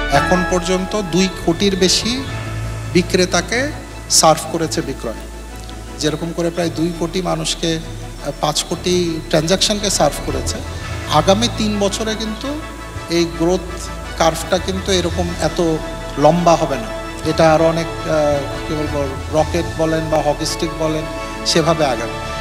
এখন পর্যন্ত 2 কোটির বেশি বিক্রেতাকে সার্ভ করেছে বিক্রয়, যেরকম করে প্রায় 2 কোটি মানুষকে 5 কোটি ট্রানজাকশনকে সার্ভ করেছে। আগামী 3 বছরে কিন্তু এই গ্রোথ কার্ভটা কিন্তু এরকম এত লম্বা হবে না, এটা আরও অনেক কী বলবো রকেট বলেন বা হকি স্টিক বলেন সেভাবে আগাবে।